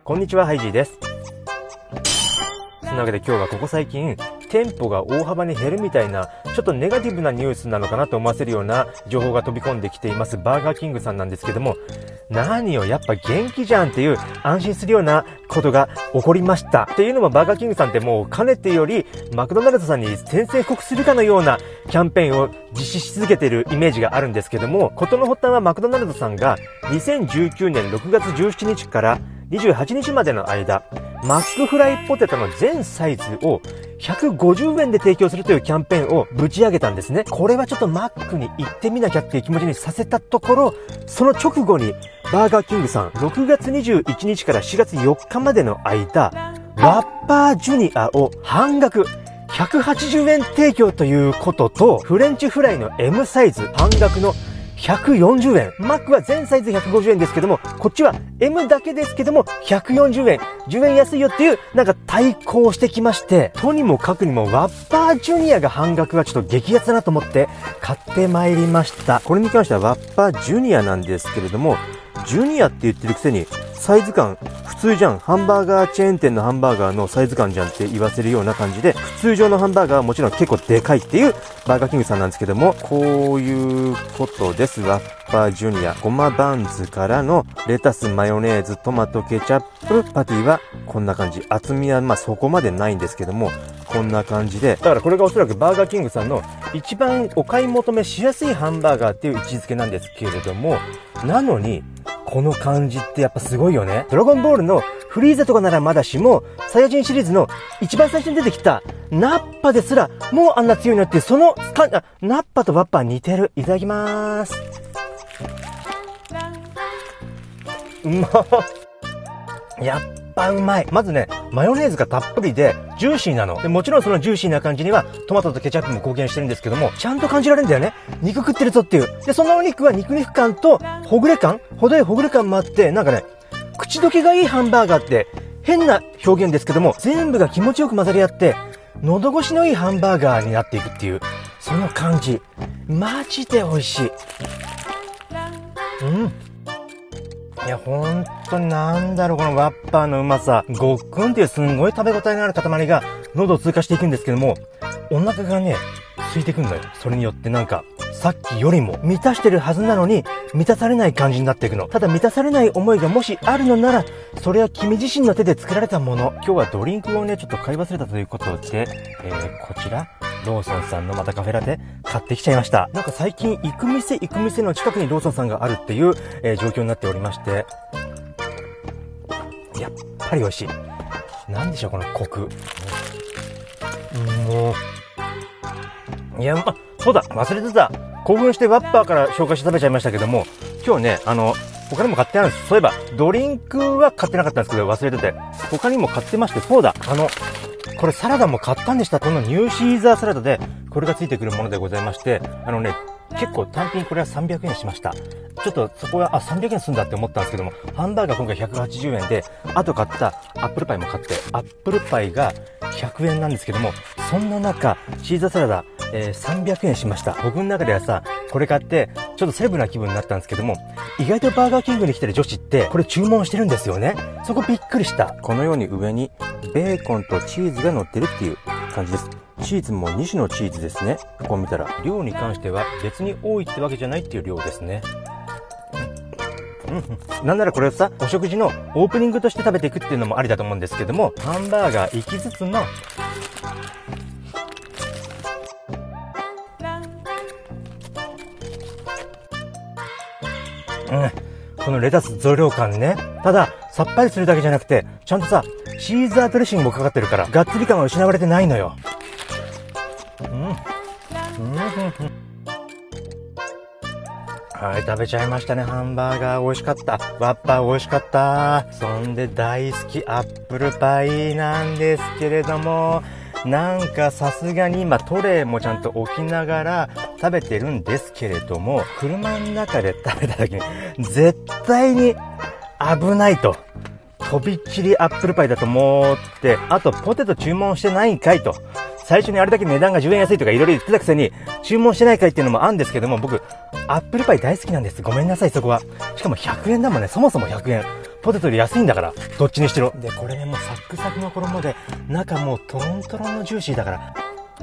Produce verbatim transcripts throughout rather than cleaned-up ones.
こんにちは、ハイジーです。そんなわけで今日はここ最近、店舗が大幅に減るみたいな、ちょっとネガティブなニュースなのかなと思わせるような情報が飛び込んできていますバーガーキングさんなんですけども、何よ、やっぱ元気じゃんっていう安心するようなことが起こりました。っていうのもバーガーキングさんってもうかねてよりマクドナルドさんに宣戦布告するかのようなキャンペーンを実施し続けているイメージがあるんですけども、事の発端はマクドナルドさんがにせんじゅうきゅうねんろくがつじゅうしちにちからにじゅうはちにちまでの間、マックフライポテトの全サイズをひゃくごじゅうえんで提供するというキャンペーンをぶち上げたんですね。これはちょっとマックに行ってみなきゃっていう気持ちにさせたところ、その直後にバーガーキングさんろくがつにじゅういちにちからしがつよっかまでの間、ワッパージュニアを半額ひゃくはちじゅうえん提供ということと、フレンチフライの エム サイズ半額のひゃくよんじゅうえん。マックは全サイズひゃくごじゅうえんですけども、こっちは エム だけですけどもひゃくよんじゅうえん。じゅうえん安いよっていう、なんか対抗してきまして、とにもかくにもワッパージュニアが半額はちょっと激安だなと思って買ってまいりました。これに関してはワッパージュニアなんですけれども、ジュニアって言ってるくせにサイズ感普通じゃん。ハンバーガーチェーン店のハンバーガーのサイズ感じゃんって言わせるような感じで、普通常のハンバーガーはもちろん結構でかいっていうバーガーキングさんなんですけども、こういうことです。ワッパージュニア。ごまバンズからのレタス、マヨネーズ、トマト、ケチャップ、パティはこんな感じ。厚みはまあそこまでないんですけども、こんな感じで。だからこれがおそらくバーガーキングさんの一番お買い求めしやすいハンバーガーっていう位置づけなんですけれども、なのに、この感じってやっぱすごいよね。ドラゴンボールのフリーザとかならまだしも、サイヤ人シリーズの一番最初に出てきたナッパですらもうあんな強いのって、そのかあナッパとワッパ似てる。いただきまーす。うまっ。やっぱうまい。まずね、マヨネーズがたっぷりでジューシーなので、もちろんそのジューシーな感じにはトマトとケチャップも貢献してるんですけども、ちゃんと感じられるんだよね。肉食ってるぞっていう。で、そのお肉は肉肉感とほぐれ感、程よいほぐれ感もあって、なんかね、口どけがいいハンバーガーって変な表現ですけども、全部が気持ちよく混ざり合って喉越しのいいハンバーガーになっていくっていう、その感じマジで美味しい。うん、いや、ほんとになんだろう、このワッパーのうまさ。ごっくんっていうすんごい食べ応えのある塊が喉を通過していくんですけども、お腹がね、空いてくんだよ。それによってなんか、さっきよりも満たしてるはずなのに、満たされない感じになっていくの。ただ満たされない思いがもしあるのなら、それは君自身の手で作られたもの。今日はドリンクをね、ちょっと買い忘れたということで、えー、こちら、ローソンさんのまたカフェラテ買ってきちゃいました。なんか最近行く店行く店の近くにローソンさんがあるっていう、えー、状況になっておりまして、やっぱり美味しい。なんでしょう、このコク。もう、いや、ま、そうだ、忘れてた。興奮してワッパーから紹介して食べちゃいましたけども、今日ね、あの、他にも買ってあるんです。そういえば、ドリンクは買ってなかったんですけど、忘れてて。他にも買ってまして、そうだ、あの、これサラダも買ったんでした。このニューシーザーサラダで、これがついてくるものでございまして、あのね、結構単品これはさんびゃくえんしました。ちょっとそこは、あ、さんびゃくえんすんだって思ったんですけども、ハンバーガー今回ひゃくはちじゅうえんで、あと買ったアップルパイも買って、アップルパイがひゃくえんなんですけども、そんな中、シーザーサラダ、えー、さんびゃくえんしました。僕の中ではさ、これ買って、ちょっとセレブな気分になったんですけども、意外とバーガーキングに来てる女子って、これ注文してるんですよね。そこびっくりした。このように上に、ベーコンとチーズが乗ってるっていう感じです。チーズもに種のチーズですね。ここ見たら。量に関しては別に多いってわけじゃないっていう量ですね。うん、なんならこれをさ、お食事のオープニングとして食べていくっていうのもありだと思うんですけども、ハンバーガー行きつつの、うん、このレタス増量感ね。ただ、さっぱりするだけじゃなくて、ちゃんとさ、シーザードレッシングもかかってるから、がっつり感は失われてないのよ。うん。うん。はい、食べちゃいましたね。ハンバーガー美味しかった。ワッパー美味しかった。そんで大好きアップルパイなんですけれども、なんかさすがに今トレイもちゃんと置きながら食べてるんですけれども、車の中で食べた時に絶対に危ないと。とびっちりアップルパイだと思って、あとポテト注文してないんかいと。最初にあれだけ値段がじゅうえん安いとかいろいろ言ってたくせに注文してないかいっていうのもあるんですけども、僕アップルパイ大好きなんです。ごめんなさい、そこは。しかもひゃくえんだもんね。そもそもひゃくえん。 ポテトより安いんだから、どっちにしろ。で、これね、もうサックサクの衣で、中もうトロントロンのジューシーだから。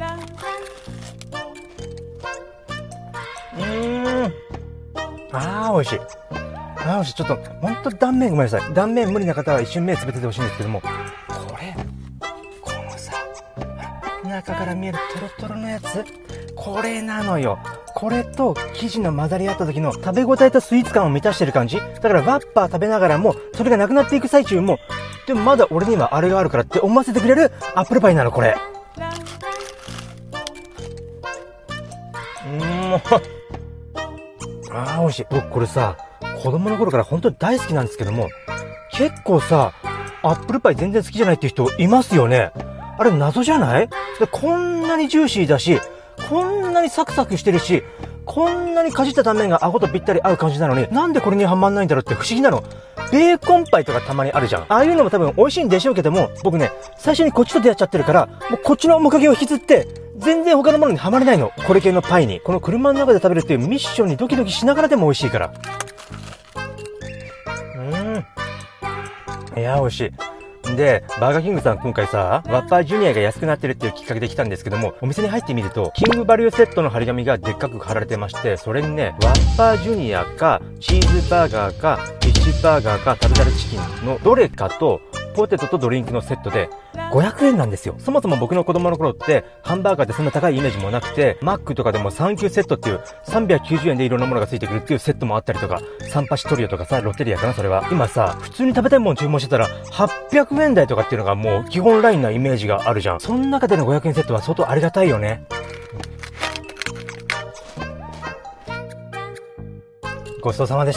うーん。あー、美味しい。あー、美味しい。ちょっと、ほんと断面ごめんなさい。断面無理な方は一瞬目つぶっててほしいんですけども、これ、このさ、中から見えるトロトロのやつ、これなのよ。これと生地の混ざり合った時の食べ応えとスイーツ感を満たしてる感じ。だからワッパー食べながらも、それがなくなっていく最中も、でもまだ俺にはあれがあるからって思わせてくれるアップルパイなの、これ。うーん、もう。あー、美味しい。僕これさ、子供の頃から本当に大好きなんですけども、結構さ、アップルパイ全然好きじゃないっていう人いますよね。あれ謎じゃない？で、こんなにジューシーだし、こんなにサクサクしてるし、こんなにかじった断面が顎とぴったり合う感じなのに、なんでこれにはまんないんだろうって不思議なの。ベーコンパイとかたまにあるじゃん。ああいうのも多分美味しいんでしょうけども、僕ね、最初にこっちと出会っちゃってるから、もうこっちの面影を引きずって、全然他のものにはまれないの。これ系のパイに。この車の中で食べるっていうミッションにドキドキしながらでも美味しいから。うーん。いや、美味しい。で、バーガーキングさん今回さ、ワッパージュニアが安くなってるっていうきっかけで来たんですけども、お店に入ってみると、キングバリューセットの張り紙がでっかく貼られてまして、それにね、ワッパージュニアか、チーズバーガーか、フィッシュバーガーか、タルタルチキンのどれかと、ポテトとドリンクのセットでごひゃくえんなんですよ。そもそも僕の子供の頃ってハンバーガーってそんな高いイメージもなくて、マックとかでもサンキューセットっていうさんびゃくきゅうじゅうえんでいろんなものがついてくるっていうセットもあったりとか、サンパチトリオとかさ、ロッテリアかな、それは。今さ、普通に食べたいもの注文してたらはっぴゃくえん台とかっていうのがもう基本ラインなイメージがあるじゃん。その中でのごひゃくえんセットは相当ありがたいよね。ごちそうさまでした。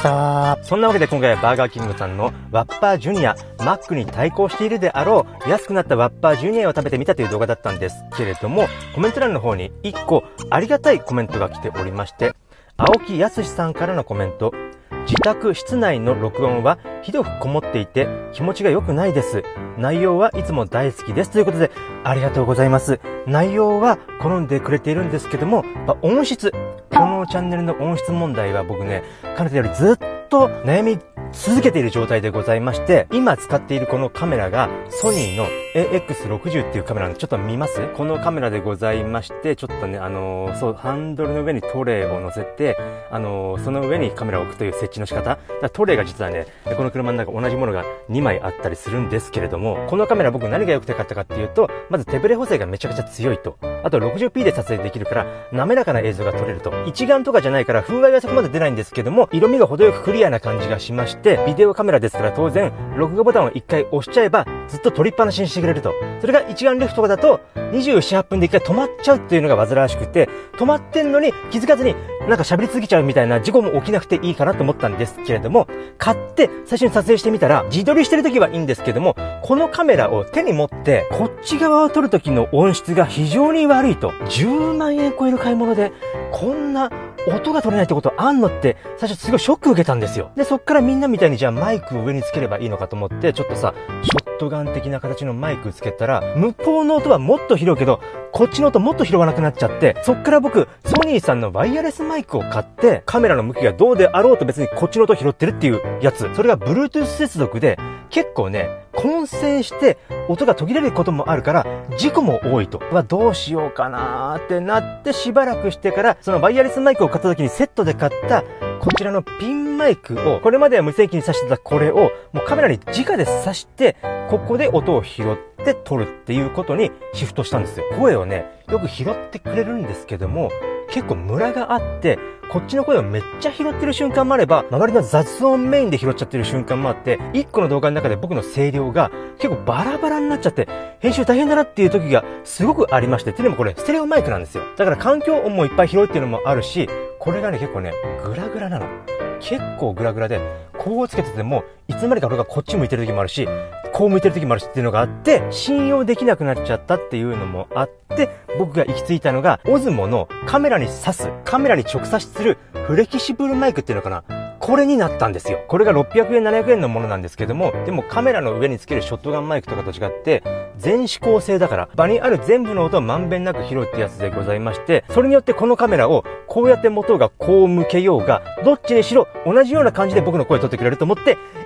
そんなわけで今回はバーガーキングさんのワッパージュニア、マックに対抗しているであろう安くなったワッパージュニアを食べてみたという動画だったんですけれども、コメント欄の方にいっこありがたいコメントが来ておりまして、青木康さんからのコメント。自宅室内の録音はひどくこもっていて気持ちが良くないです。内容はいつも大好きです。ということで、ありがとうございます。内容は好んでくれているんですけども、音質。このチャンネルの音質問題は僕ね、かねてよりずっと悩み続けている状態でございまして、今使っているこのカメラがソニーの エーエックスろくじゅう っていうカメラなんで、ちょっと見ます？このカメラでございまして、ちょっとね、あのー、そう、ハンドルの上にトレイを乗せて、あのー、その上にカメラを置くという設置の仕方。だからトレイが実はね、この車の中同じものがにまいあったりするんですけれども、このカメラ僕何が良くて買ったかっていうと、まず手ブレ補正がめちゃくちゃ強いと。あと ろくじゅうピー で撮影できるから、滑らかな映像が撮れると。一眼とかじゃないから風合いはそこまで出ないんですけども、色味が程よくクリアな感じがしまして、ビデオカメラですから当然、録画ボタンを一回押しちゃえば、ずっと撮りっぱなしにしてくれると。それが一眼レフとかだと、にじゅうなな、はっぷんで一回止まっちゃうっていうのが煩わしくて、止まってんのに気づかずになんか喋りすぎちゃうみたいな事故も起きなくていいかなと思ったんですけれども、買って最初に撮影してみたら、自撮りしてる時はいいんですけども、このカメラを手に持って、こっち側を撮る時の音質が非常に悪いと。じゅうまんえん超える買い物で、こんな音が取れないってことあんのって、最初すごいショック受けたんですよ。で、そっからみんなみたいにじゃあマイクを上につければいいのかと思って、ちょっとさ、ショットガン的な形のマイクつけたら、向こうの音はもっと拾うけど、こっちの音もっと拾わなくなっちゃって、そっから僕、ソニーさんのワイヤレスマイクを買って、カメラの向きがどうであろうと別にこっちの音拾ってるっていうやつ。それが Bluetooth 接続で、結構ね、混声して音が途切れることもあるから、事故も多いと。はどうしようかなーってなってしばらくしてから、そのワイヤレスマイクを買った時にセットで買った、こちらのピンマイクを、これまでは無線機に挿してたこれを、もうカメラに直で挿して、ここで音を拾って撮るっていうことにシフトしたんですよ。声をね、よく拾ってくれるんですけども、結構ムラがあって、こっちの声をめっちゃ拾ってる瞬間もあれば、周りの雑音メインで拾っちゃってる瞬間もあって、一個の動画の中で僕の声量が結構バラバラになっちゃって、編集大変だなっていう時がすごくありまして、でもこれステレオマイクなんですよ。だから環境音もいっぱい拾うっていうのもあるし、これがね結構ね、グラグラなの。結構グラグラで、こうつけてても、いつまでか俺がこっち向いてる時もあるし、こう向いてる時もあるしっていうのがあって、信用できなくなっちゃったっていうのもあって、僕が行き着いたのが、オズモのカメラに挿す、カメラに直差しするフレキシブルマイクっていうのかな。これになったんですよ。これがろっぴゃくえん、ななひゃくえんのものなんですけども、でもカメラの上につけるショットガンマイクとかと違って、全指向性だから、場にある全部の音をまんべんなく拾うってやつでございまして、それによってこのカメラをこうやって元がこう向けようが、どっちにしろ同じような感じで僕の声を取ってくれると思って、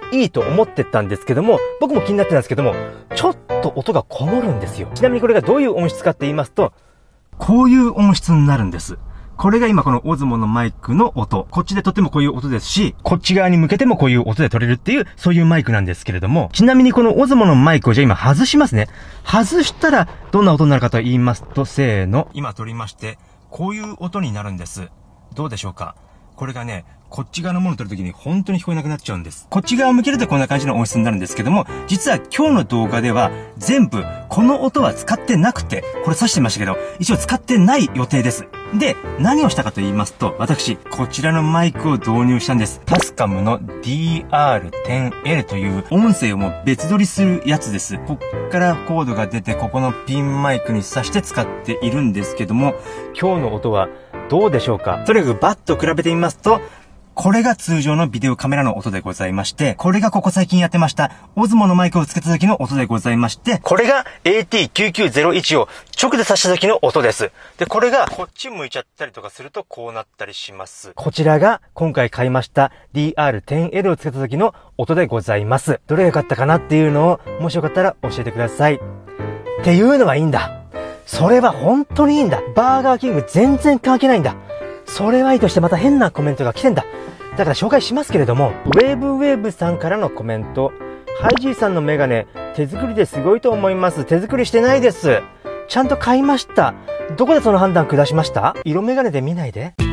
いいと思ってたんですけども、僕も気になってたんですけども、ちょっと音がこもるんですよ。ちなみにこれがどういう音質かって言いますと、こういう音質になるんです。これが今このオズモのマイクの音。こっちで撮ってもこういう音ですし、こっち側に向けてもこういう音で撮れるっていう、そういうマイクなんですけれども、ちなみにこのオズモのマイクをじゃあ今外しますね。外したらどんな音になるかと言いますと、せーの。今撮りまして、こういう音になるんです。どうでしょうか？これがね、こっち側のものを撮るときに本当に聞こえなくなっちゃうんです。こっち側を向けるとこんな感じの音質になるんですけども、実は今日の動画では全部この音は使ってなくて、これ指してましたけど、一応使ってない予定です。で、何をしたかと言いますと、私、こちらのマイクを導入したんです。タスカムの ディーアールテンエル という音声をもう別撮りするやつです。こっからコードが出て、ここのピンマイクに挿して使っているんですけども、今日の音はどうでしょうか？とにかくバッと比べてみますと、これが通常のビデオカメラの音でございまして、これがここ最近やってました、オズモのマイクをつけた時の音でございまして、これが エーティーきゅうきゅうゼロいち を直で挿した時の音です。で、これがこっち向いちゃったりとかするとこうなったりします。こちらが今回買いました ディーアールテンエル をつけた時の音でございます。どれが良かったかなっていうのを、もしよかったら教えてください。っていうのはいいんだ。それは本当にいいんだ。バーガーキング全然関係ないんだ。それはいいとしてまた変なコメントが来てんだ。だから紹介しますけれども、ウェーブウェーブさんからのコメント。ハイジーさんのメガネ、手作りですごいと思います。手作りしてないです。ちゃんと買いました。どこでその判断下しました？色メガネで見ないで。